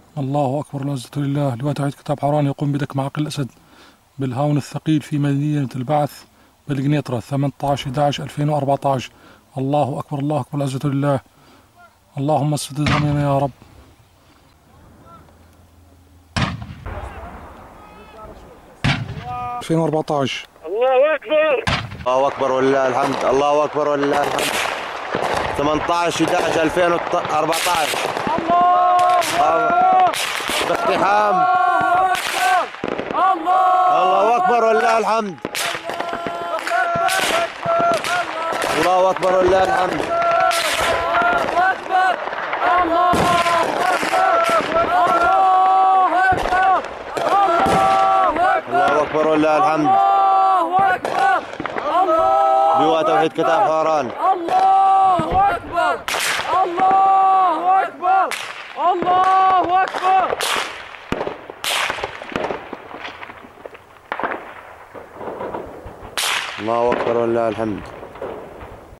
الله أكبر، العزة لله. لواء توحيد كتاب حوران يقوم بدك معاقل الأسد بالهاون الثقيل في مدينة البعث بالقنيطرة 18/11/2014. الله أكبر، الله أكبر، العزة لله. اللهم اسدد همنا يا رب. 2014. الله أكبر، الله أكبر ولله الحمد، الله أكبر ولله الحمد. 18/11/2014. الله باقتحام. الله أكبر ولله الحمد. الله أكبر ولله الحمد. الله أكبر ولله الحمد. لواء توحيد كتاب حوران. الله أكبر، الله أكبر، الله أكبر. الله أكبر ولله الحمد.